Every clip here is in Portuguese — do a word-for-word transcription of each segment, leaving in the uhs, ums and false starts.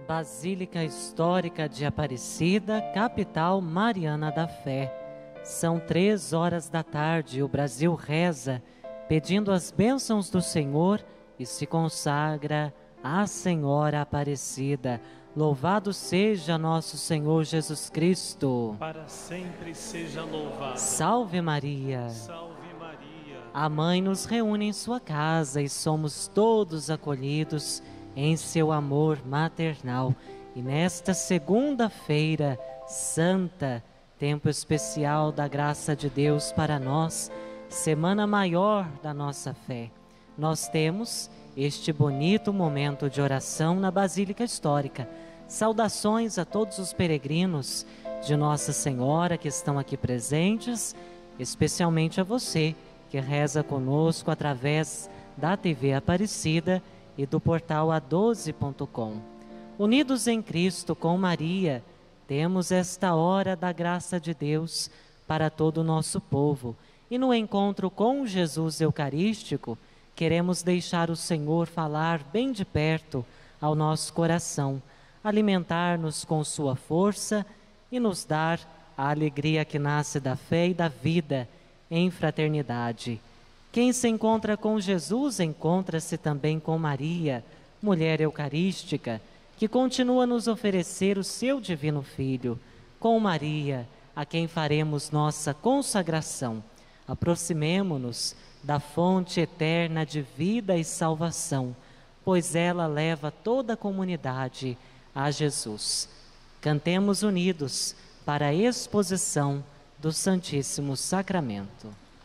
Basílica Histórica de Aparecida, capital mariana da fé. São três horas da tarde e o Brasil reza, pedindo as bênçãos do Senhor e se consagra à Senhora Aparecida. Louvado seja nosso Senhor Jesus Cristo. Para sempre seja louvado. Salve Maria. Salve Maria. A Mãe nos reúne em sua casa e somos todos acolhidos em seu amor maternal. E nesta segunda-feira santa, tempo especial da graça de Deus para nós, semana maior da nossa fé, nós temos este bonito momento de oração na Basílica Histórica. Saudações a todos os peregrinos de Nossa Senhora que estão aqui presentes, especialmente a você que reza conosco através da T V Aparecida e do portal A doze ponto com. Unidos em Cristo com Maria, temos esta hora da graça de Deus para todo o nosso povo. E no encontro com Jesus Eucarístico, queremos deixar o Senhor falar bem de perto ao nosso coração, alimentar-nos com sua força e nos dar a alegria que nasce da fé e da vida em fraternidade. Quem se encontra com Jesus encontra-se também com Maria, mulher eucarística, que continua a nos oferecer o seu divino Filho. Com Maria, a quem faremos nossa consagração, aproximemo-nos da fonte eterna de vida e salvação, pois ela leva toda a comunidade a Jesus. Cantemos unidos para a exposição do Santíssimo Sacramento.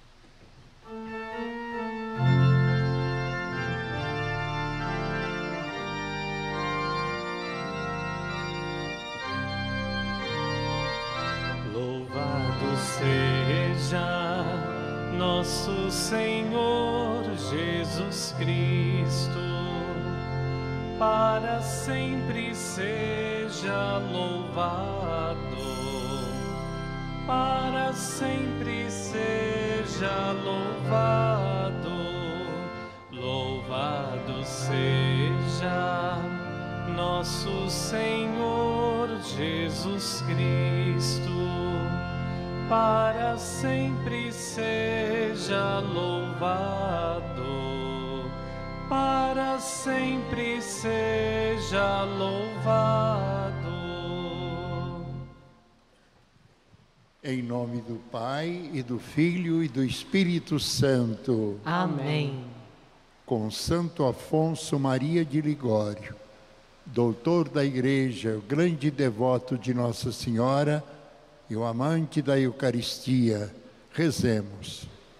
Louvado seja nosso Senhor Jesus Cristo, para sempre seja louvado, para sempre seja louvado. Louvado seja nosso Senhor Jesus Cristo, para sempre seja louvado, para sempre seja louvado. Em nome do Pai, e do Filho, e do Espírito Santo. Amém. Com Santo Afonso Maria de Ligório, doutor da Igreja, o grande devoto de Nossa Senhora e o amante da Eucaristia, rezemos.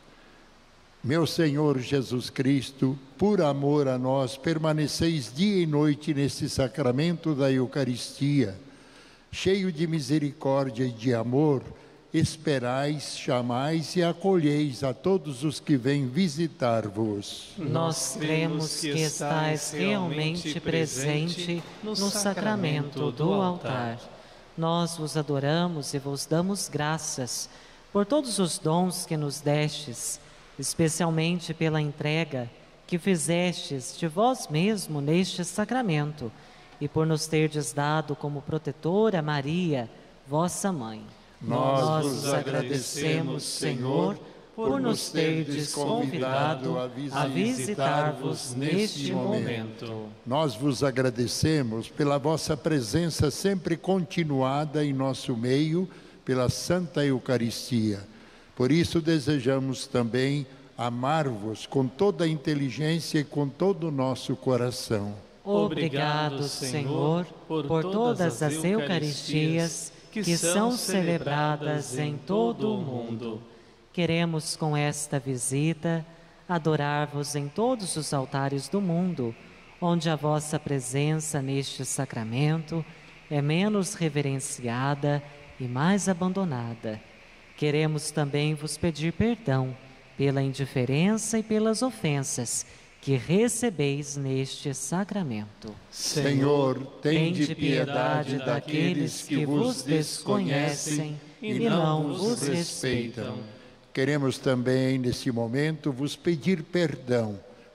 Meu Senhor Jesus Cristo, por amor a nós, permaneceis dia e noite nesse sacramento da Eucaristia, cheio de misericórdia e de amor, esperais, chamais e acolheis a todos os que vêm visitar-vos. Nós cremos que estais realmente presente no sacramento do altar. Nós vos adoramos e vos damos graças por todos os dons que nos destes, especialmente pela entrega que fizestes de vós mesmo neste sacramento e por nos terdes dado como protetora Maria, vossa mãe. Nós vos agradecemos, Senhor, por nos terdes convidado a visitar-vos neste momento. Nós vos agradecemos pela vossa presença sempre continuada em nosso meio, pela Santa Eucaristia. Por isso desejamos também amar-vos com toda a inteligência e com todo o nosso coração. Obrigado, Senhor, por todas as Eucaristias que são celebradas em todo o mundo. Queremos com esta visita adorar-vos em todos os altares do mundo, onde a vossa presença neste sacramento é menos reverenciada e mais abandonada. Queremos também vos pedir perdão pela indiferença e pelas ofensas que recebeis neste sacramento. Senhor, tende piedade daqueles que vos desconhecem e não vos respeitam. Queremos também, nesse momento, vos pedir perdão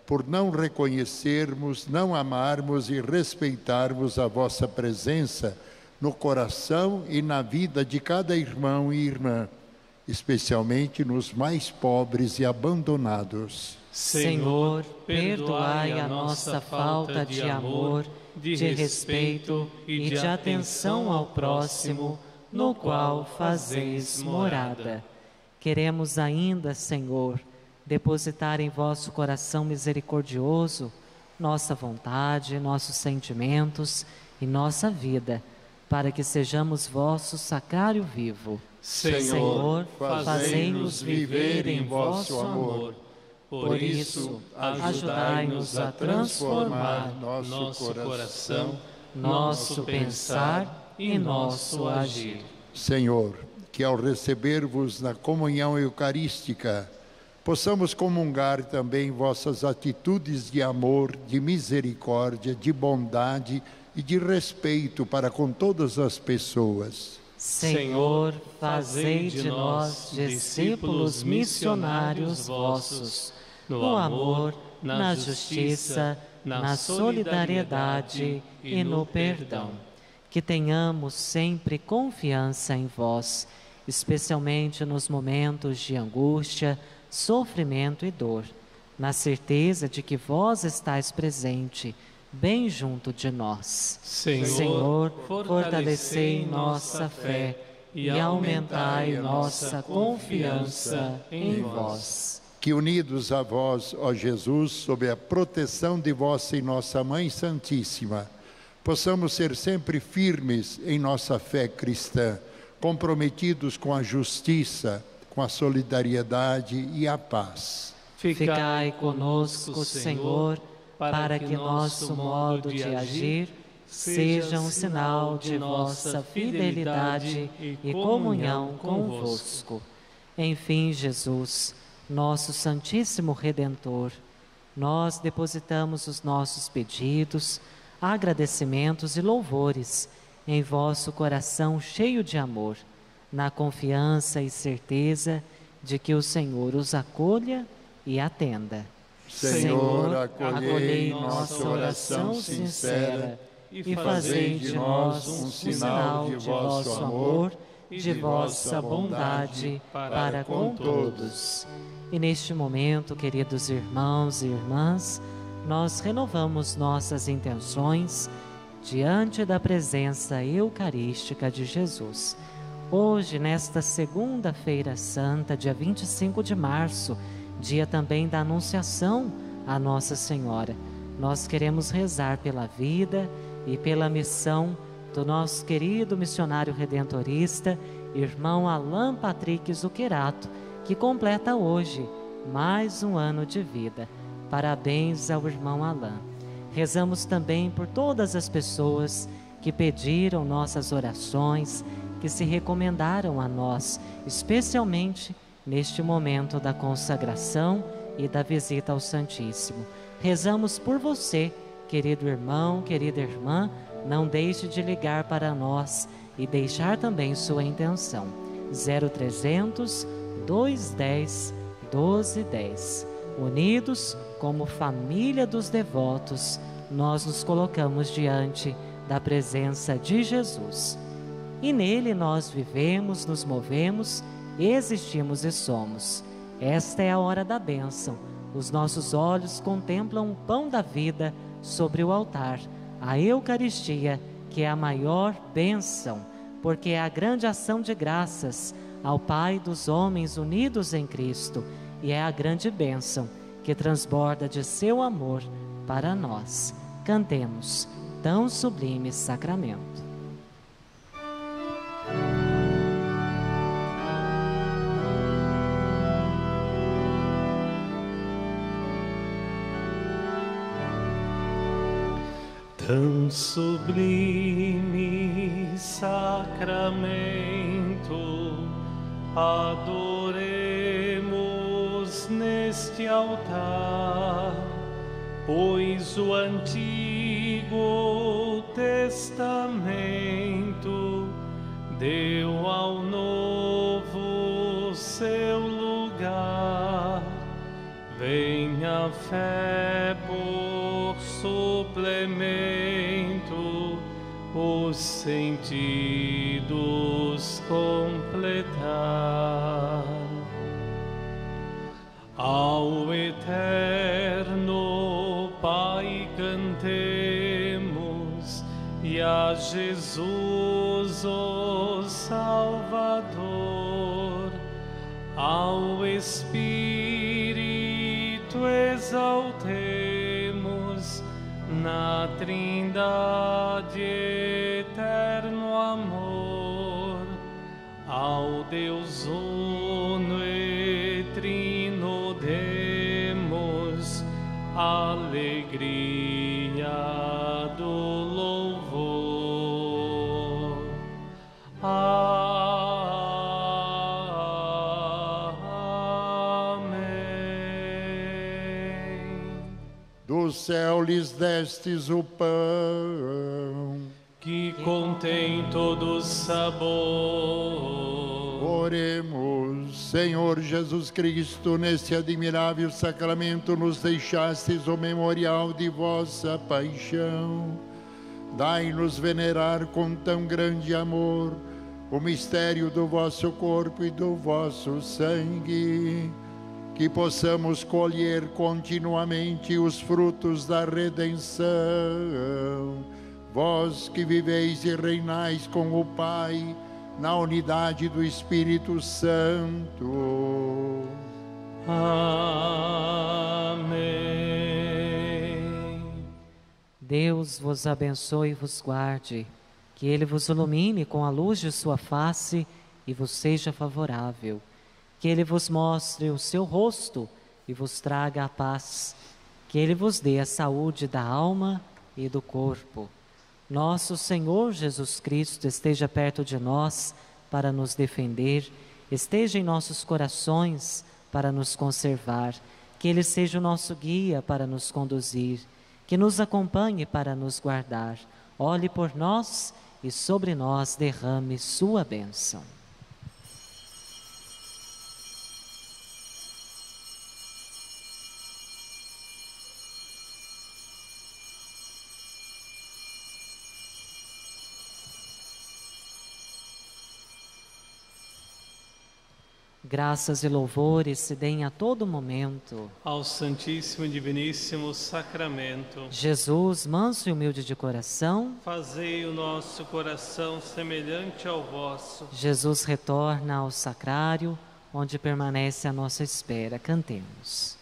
por não reconhecermos, não amarmos e respeitarmos a vossa presença no coração e na vida de cada irmão e irmã, especialmente nos mais pobres e abandonados. Senhor, perdoai a nossa falta de amor, de respeito e de atenção ao próximo, no qual fazeis morada. Queremos ainda, Senhor, depositar em vosso coração misericordioso nossa vontade, nossos sentimentos e nossa vida, para que sejamos vosso sacrário vivo. Senhor, fazei-nos viver em vosso amor. Por isso, ajudai-nos a transformar nosso coração, nosso pensar e nosso agir. Senhor, que ao receber-vos na comunhão eucarística, possamos comungar também vossas atitudes de amor, de misericórdia, de bondade e de respeito para com todas as pessoas. Senhor, fazei de nós discípulos missionários vossos, no amor, na justiça, na solidariedade e no perdão. Que tenhamos sempre confiança em vós, especialmente nos momentos de angústia, sofrimento e dor, na certeza de que vós estáis presente, bem junto de nós. Senhor, Senhor, fortalecei nossa fé e aumentai nossa confiança em vós. Que unidos a vós, ó Jesus, sob a proteção de vossa e nossa Mãe Santíssima, possamos ser sempre firmes em nossa fé cristã, comprometidos com a justiça, com a solidariedade e a paz. Ficai conosco, Senhor, para que nosso modo de agir seja um sinal de vossa fidelidade e comunhão convosco. Enfim, Jesus, nosso Santíssimo Redentor, nós depositamos os nossos pedidos, agradecimentos e louvores em vosso coração cheio de amor, na confiança e certeza de que o Senhor os acolha e atenda. Senhor, acolhei nossa oração sincera e fazei de nós um sinal de vosso amor e de vossa bondade para com todos. E neste momento, queridos irmãos e irmãs, nós renovamos nossas intenções diante da presença eucarística de Jesus. Hoje, nesta segunda-feira santa, dia vinte e cinco de março, dia também da Anunciação à Nossa Senhora, nós queremos rezar pela vida e pela missão do nosso querido missionário redentorista, irmão Alain Patrick Zuccherato, que completa hoje mais um ano de vida. Parabéns ao irmão Alain. Rezamos também por todas as pessoas que pediram nossas orações, que se recomendaram a nós, especialmente neste momento da consagração e da visita ao Santíssimo. Rezamos por você, querido irmão, querida irmã. Não deixe de ligar para nós e deixar também sua intenção. zero trezentos, duzentos e dez, doze dez. Unidos como família dos devotos, nós nos colocamos diante da presença de Jesus. E nele nós vivemos, nos movemos, existimos e somos. Esta é a hora da bênção. Os nossos olhos contemplam o pão da vida sobre o altar, a Eucaristia, que é a maior bênção, porque é a grande ação de graças ao Pai dos homens unidos em Cristo, e é a grande bênção que transborda de seu amor para nós. Cantemos tão sublime sacramento. Tão sublime sacramento, adoremos neste altar, pois o Antigo Testamento deu ao Novo seu lugar. Vem minha fé por suplemento os sentidos completar. Ao eterno Pai cantemos, e a Jesus o Salvador, ao Espírito exaltemos, na Trindade eterno amor, ao Deus uno e trino demos alegria do louvor. Amém. Do céu lhes destes o pão, que contém todo sabor. Oremos. Senhor Jesus Cristo, neste admirável sacramento nos deixastes o memorial de vossa paixão. Dai-nos venerar com tão grande amor o mistério do vosso corpo e do vosso sangue, que possamos colher continuamente os frutos da redenção. Vós que viveis e reinais com o Pai, na unidade do Espírito Santo. Amém. Deus vos abençoe e vos guarde, que Ele vos ilumine com a luz de sua face e vos seja favorável, que Ele vos mostre o seu rosto e vos traga a paz, que Ele vos dê a saúde da alma e do corpo. Nosso Senhor Jesus Cristo esteja perto de nós para nos defender, esteja em nossos corações para nos conservar, que Ele seja o nosso guia para nos conduzir, que nos acompanhe para nos guardar, olhe por nós e sobre nós derrame sua bênção. Graças e louvores se deem a todo momento ao Santíssimo e Diviníssimo Sacramento. Jesus, manso e humilde de coração, fazei o nosso coração semelhante ao vosso. Jesus retorna ao sacrário, onde permanece à nossa espera. Cantemos.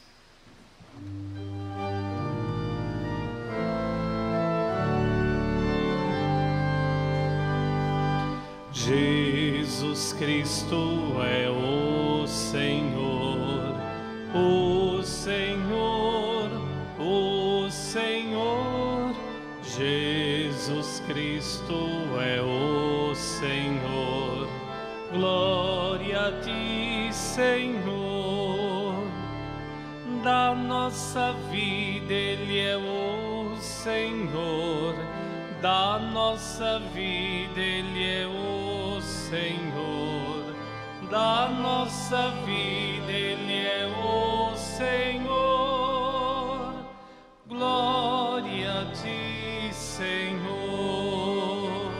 Jesus Cristo é o Senhor, o Senhor, o Senhor. Jesus Cristo é o Senhor. Glória a ti, Senhor. Da nossa vida Ele é o Senhor. Da nossa vida Ele é o Senhor, da nossa vida Ele é o Senhor. Glória a ti, Senhor.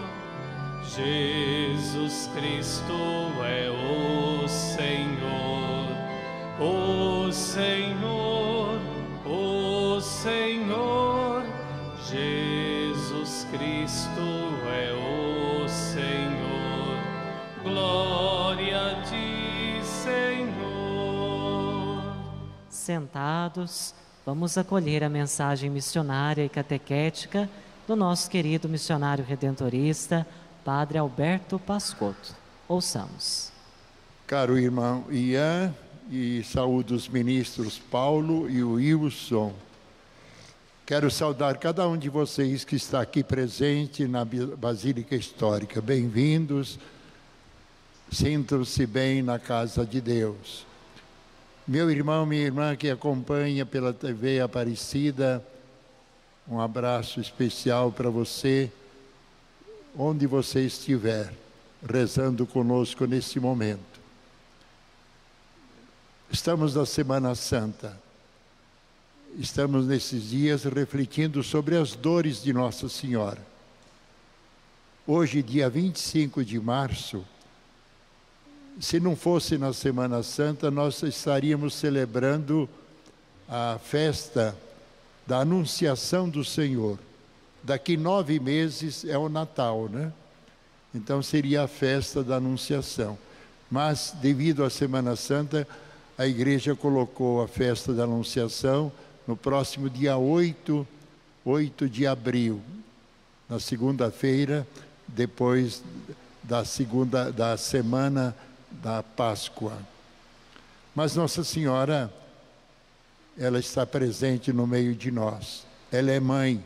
Jesus Cristo é o Senhor, o Senhor, o Senhor. Jesus Cristo é o Senhor. Glória a ti, Senhor. Sentados, vamos acolher a mensagem missionária e catequética do nosso querido missionário redentorista, Padre Alberto Pascotto. Ouçamos. Caro irmão Ian, e saúdo os ministros Paulo e Wilson. Quero saudar cada um de vocês que está aqui presente na Basílica Histórica. Bem-vindos, sintam-se bem na casa de Deus. Meu irmão, minha irmã que acompanha pela T V Aparecida, um abraço especial para você, onde você estiver, rezando conosco nesse momento. Estamos na Semana Santa. estamos nesses dias refletindo sobre as dores de Nossa Senhora. Hoje, dia vinte e cinco de março, se não fosse na Semana Santa, nós estaríamos celebrando a festa da Anunciação do Senhor. Daqui nove meses é o Natal, né? Então seria a festa da Anunciação. Mas, devido à Semana Santa, a Igreja colocou a festa da Anunciação no próximo dia oito, oito de abril, na segunda-feira, depois da segunda da semana da Páscoa. Mas Nossa Senhora, ela está presente no meio de nós. Ela é mãe.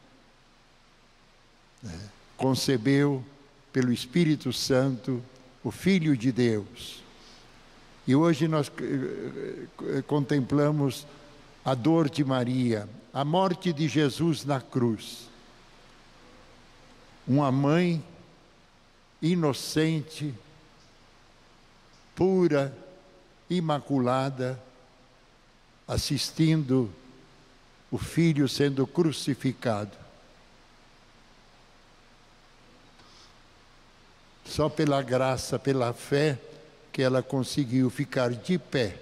Concebeu pelo Espírito Santo o Filho de Deus. E hoje nós contemplamos a dor de Maria, a morte de Jesus na cruz. Uma mãe inocente, pura, imaculada, assistindo o Filho sendo crucificado. Só pela graça, pela fé, que ela conseguiu ficar de pé.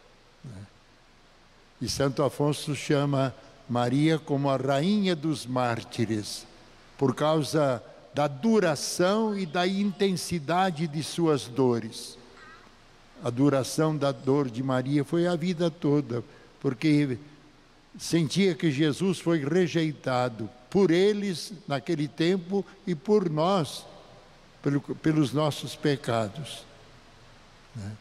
E Santo Afonso chama Maria como a rainha dos mártires, por causa da duração e da intensidade de suas dores. A duração da dor de Maria foi a vida toda, porque sentia que Jesus foi rejeitado por eles naquele tempo e por nós, pelo, pelos nossos pecados. Né?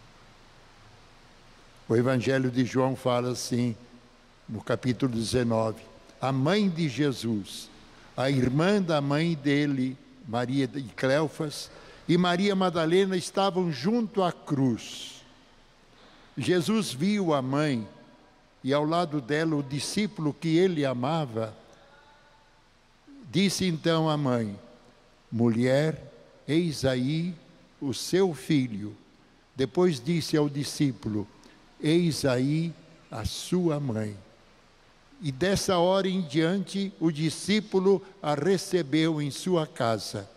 O Evangelho de João fala assim, no capítulo dezenove, a mãe de Jesus, a irmã da mãe dele, Maria de Cleofas, e Maria Madalena estavam junto à cruz. Jesus viu a mãe e ao lado dela o discípulo que ele amava. Disse então à mãe, mulher, eis aí o seu filho. Depois disse ao discípulo, eis aí a sua mãe. E dessa hora em diante, o discípulo a recebeu em sua casa.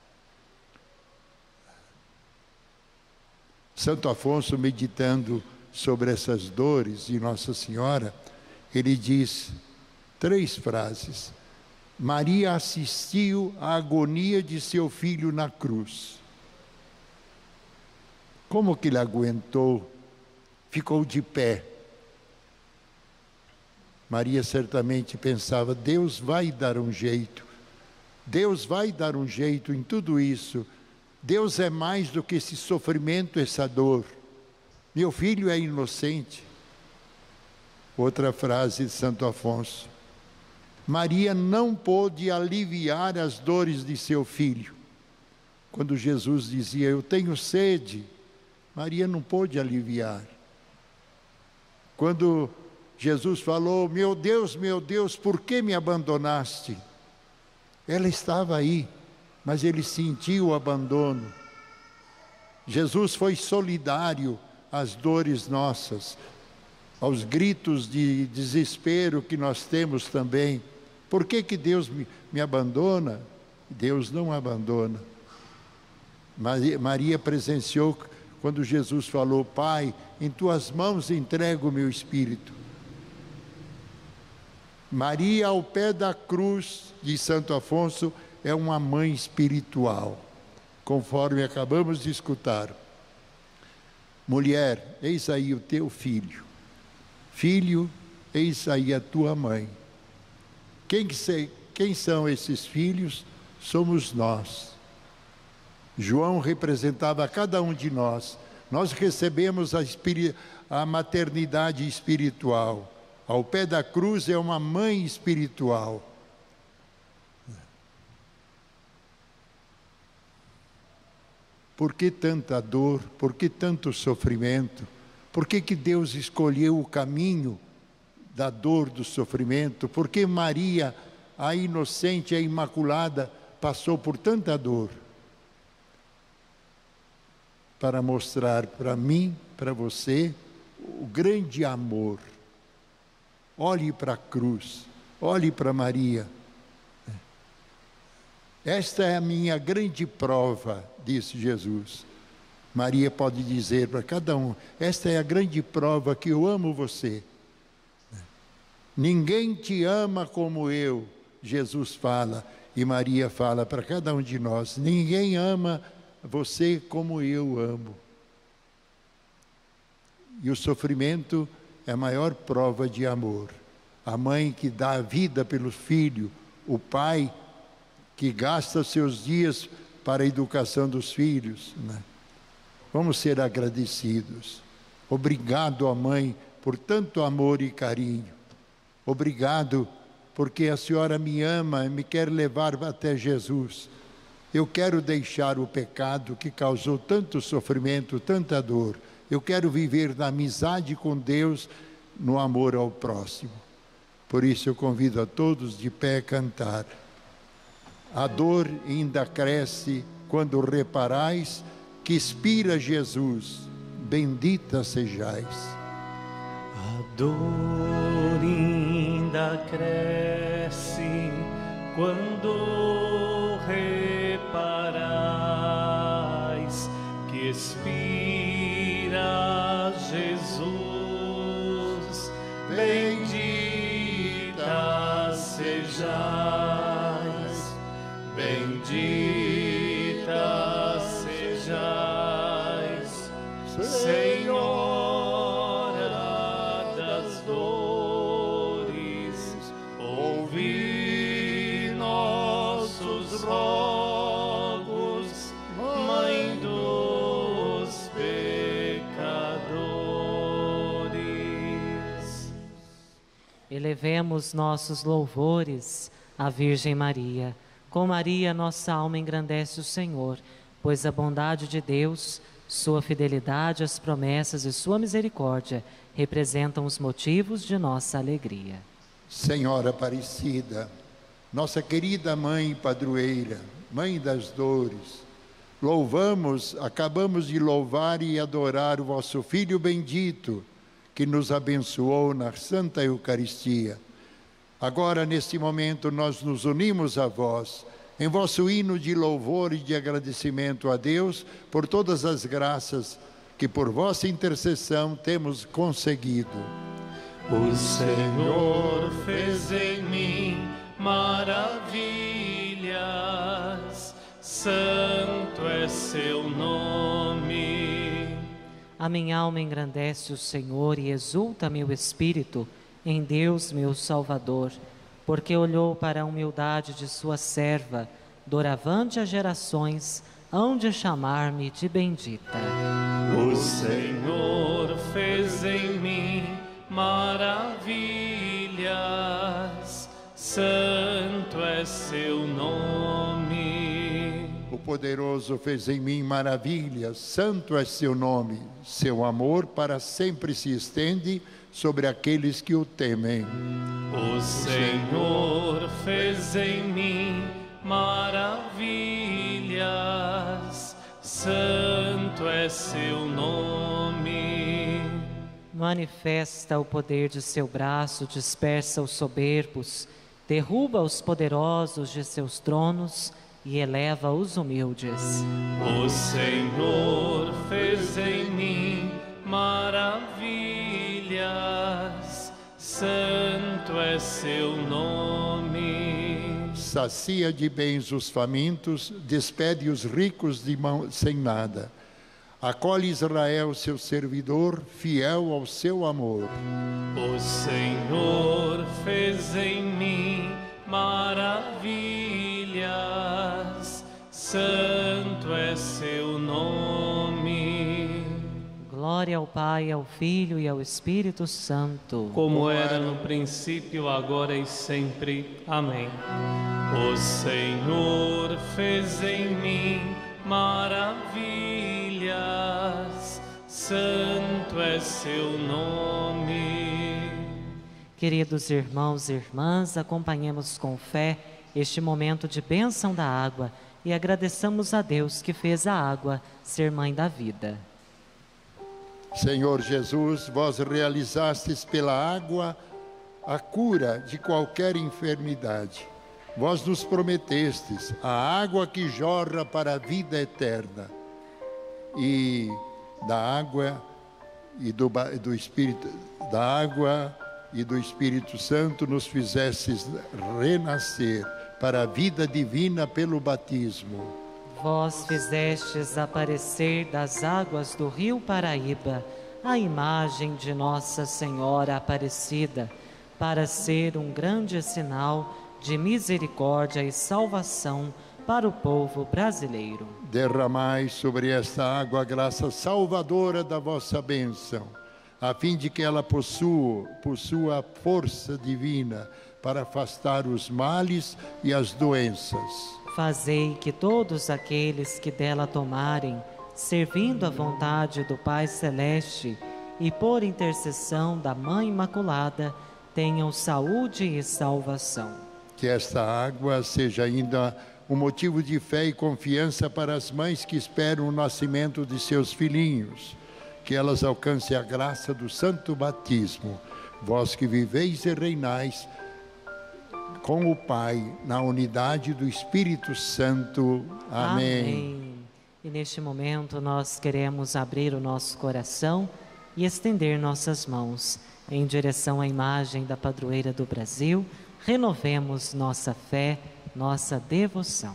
Santo Afonso, meditando sobre essas dores de Nossa Senhora, ele diz três frases. Maria assistiu à agonia de seu filho na cruz. Como que ele aguentou? Ficou de pé. Maria certamente pensava, Deus vai dar um jeito. Deus vai dar um jeito em tudo isso. Deus é mais do que esse sofrimento, essa dor. Meu filho é inocente. Outra frase de Santo Afonso. Maria não pôde aliviar as dores de seu filho. Quando Jesus dizia, eu tenho sede, Maria não pôde aliviar. Quando Jesus falou, meu Deus, meu Deus, por que me abandonaste? Ela estava aí, mas ele sentiu o abandono. Jesus foi solidário às dores nossas, aos gritos de desespero que nós temos também. Por que que Deus me, me abandona? Deus não abandona. Maria, Maria presenciou quando Jesus falou, Pai, em tuas mãos entrego o meu espírito. Maria, ao pé da cruz de Santo Afonso, é uma mãe espiritual, conforme acabamos de escutar. Mulher, eis aí o teu filho. Filho, eis aí a tua mãe. Quem, que, quem são esses filhos? Somos nós. João representava a cada um de nós. Nós recebemos a, espiri, a maternidade espiritual. Ao pé da cruz é uma mãe espiritual. Por que tanta dor? Por que tanto sofrimento? Por que que Deus escolheu o caminho da dor, do sofrimento? Por que Maria, a inocente, a imaculada, passou por tanta dor? Para mostrar para mim, para você, o grande amor. olhe para a cruz, olhe para Maria. Esta é a minha grande prova, disse Jesus. Maria pode dizer para cada um, esta é a grande prova que eu amo você. Ninguém te ama como eu, Jesus fala, e Maria fala para cada um de nós, ninguém ama você como eu amo. E o sofrimento é a maior prova de amor. A mãe que dá a vida pelo filho, o pai que gasta seus dias para a educação dos filhos, né? Vamos ser agradecidos. Obrigado à mãe por tanto amor e carinho. Obrigado porque a senhora me ama e me quer levar até Jesus. Eu quero deixar o pecado que causou tanto sofrimento, tanta dor. Eu quero viver na amizade com Deus, no amor ao próximo. Por isso eu convido a todos de pé a cantar. A dor ainda cresce quando reparais que expira Jesus, bendita sejais. A dor ainda cresce quando reparais que expira Jesus, bendita sejais, bendita sejais, Senhora das dores, ouvi nossos rogos, Mãe dos pecadores. Elevemos nossos louvores à Virgem Maria. Com Maria, nossa alma engrandece o Senhor, pois a bondade de Deus, sua fidelidade às promessas e sua misericórdia representam os motivos de nossa alegria. Senhora Aparecida, nossa querida mãe padroeira, mãe das dores, louvamos, acabamos de louvar e adorar o vosso Filho bendito, que nos abençoou na Santa Eucaristia. Agora, neste momento, nós nos unimos a vós, em vosso hino de louvor e de agradecimento a Deus por todas as graças que por vossa intercessão temos conseguido. O Senhor fez em mim maravilhas, santo é seu nome. A minha alma engrandece o Senhor e exulta meu espírito em Deus meu Salvador, porque olhou para a humildade de sua serva, doravante as gerações hão de chamar-me de bendita. O Senhor fez em mim maravilhas, santo é seu nome. O poderoso fez em mim maravilhas, santo é seu nome. Seu amor para sempre se estende sobre aqueles que o temem. O Senhor fez em mim maravilhas, santo é seu nome. Manifesta o poder de seu braço, dispersa os soberbos, derruba os poderosos de seus tronos e eleva os humildes. O Senhor fez em mim maravilhas, santo é seu nome. Sacia de bens os famintos, despede os ricos de mão sem nada. Acolhe Israel, seu servidor, fiel ao seu amor. O Senhor fez em mim maravilhas, santo é seu nome. Glória ao Pai, ao Filho e ao Espírito Santo. Como era no princípio, agora e sempre. Amém. O Senhor fez em mim maravilhas, santo é seu nome. Queridos irmãos e irmãs, acompanhemos com fé este momento de bênção da água e agradeçamos a Deus que fez a água ser mãe da vida. Senhor Jesus, vós realizastes pela água a cura de qualquer enfermidade. Vós nos prometestes a água que jorra para a vida eterna. E da água e do, do Espírito, da água e do Espírito Santo nos fizestes renascer para a vida divina pelo batismo. Vós fizestes aparecer das águas do rio Paraíba a imagem de Nossa Senhora Aparecida, para ser um grande sinal de misericórdia e salvação para o povo brasileiro. Derramai sobre esta água a graça salvadora da vossa bênção, a fim de que ela possua, possua a força divina para afastar os males e as doenças. Fazei que todos aqueles que dela tomarem, servindo à vontade do Pai Celeste e por intercessão da Mãe Imaculada, tenham saúde e salvação. Que esta água seja ainda um motivo de fé e confiança para as mães que esperam o nascimento de seus filhinhos. Que elas alcancem a graça do santo batismo. Vós que viveis e reinais com o Pai, na unidade do Espírito Santo. Amém. Amém. E neste momento nós queremos abrir o nosso coração e estender nossas mãos em direção à imagem da padroeira do Brasil. Renovemos nossa fé, nossa devoção.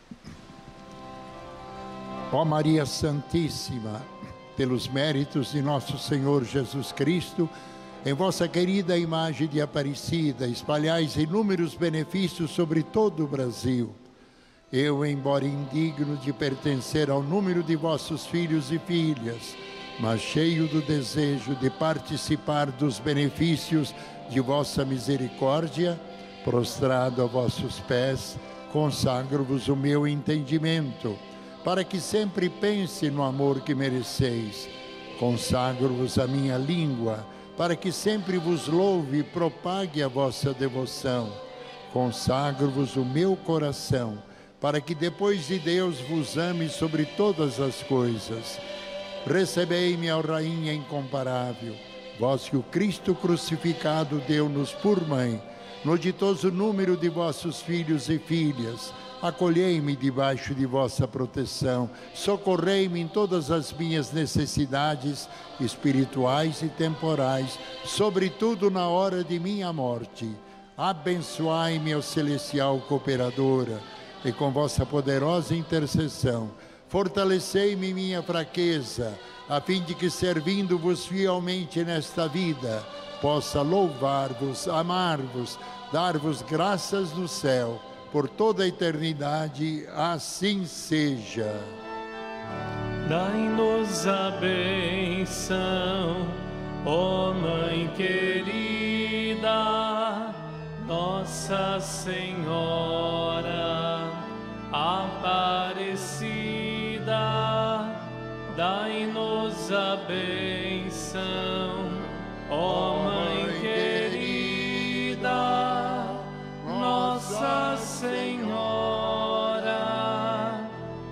Ó Maria Santíssima, pelos méritos de nosso Senhor Jesus Cristo, em vossa querida imagem de Aparecida, espalhais inúmeros benefícios sobre todo o Brasil. Eu, embora indigno de pertencer ao número de vossos filhos e filhas, mas cheio do desejo de participar dos benefícios de vossa misericórdia, prostrado a vossos pés, consagro-vos o meu entendimento, para que sempre pense no amor que mereceis. Consagro-vos a minha língua, para que sempre vos louve e propague a vossa devoção. Consagro-vos o meu coração, para que depois de Deus vos ame sobre todas as coisas. Recebei-me, ó Rainha incomparável, vós que o Cristo crucificado deu-nos por mãe, no ditoso número de vossos filhos e filhas. Acolhei-me debaixo de vossa proteção, socorrei-me em todas as minhas necessidades espirituais e temporais, sobretudo na hora de minha morte. Abençoai-me, ó celestial cooperadora, e com vossa poderosa intercessão, fortalecei-me em minha fraqueza, a fim de que, servindo-vos fielmente nesta vida, possa louvar-vos, amar-vos, dar-vos graças no céu, por toda a eternidade. Assim seja. Dai-nos a benção, ó Mãe querida, Nossa Senhora Aparecida. Dai-nos a benção, ó Mãe querida, Nossa Senhora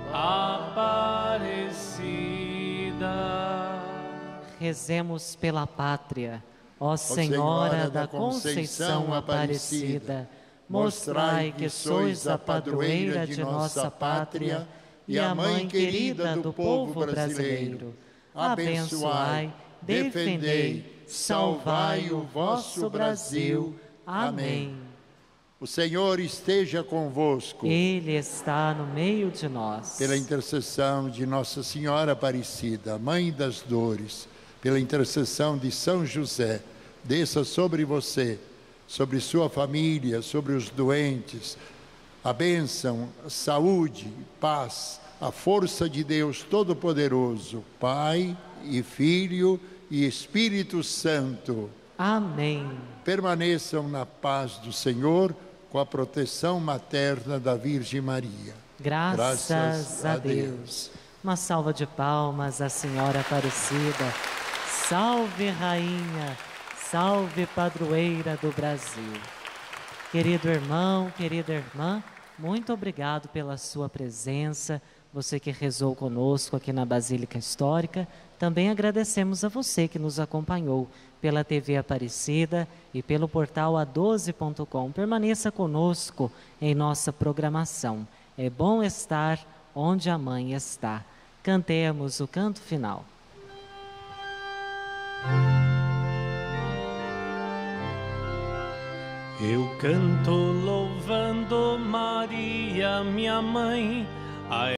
Aparecida. Rezemos pela pátria. Ó Senhora da Conceição Aparecida, mostrai que sois a padroeira de nossa pátria e a mãe querida do povo brasileiro. Abençoai, defendei, salvai o vosso Brasil. Amém. O Senhor esteja convosco. Ele está no meio de nós. Pela intercessão de Nossa Senhora Aparecida, Mãe das Dores, pela intercessão de São José, desça sobre você, sobre sua família, sobre os doentes, a bênção, a saúde, paz, a força de Deus Todo-Poderoso, Pai e Filho e Espírito Santo. Amém. Permaneçam na paz do Senhor, com a proteção materna da Virgem Maria. Graças, Graças a, a Deus. Deus. Uma salva de palmas à Senhora Aparecida. Salve, Rainha, salve, Padroeira do Brasil. Querido irmão, querida irmã, muito obrigado pela sua presença. Você que rezou conosco aqui na Basílica Histórica, Também agradecemos a você que nos acompanhou pela T V Aparecida e pelo portal a doze ponto com. Permaneça conosco em nossa programação. É bom estar onde a mãe está. Cantemos o canto final. Eu canto louvando Maria, minha mãe.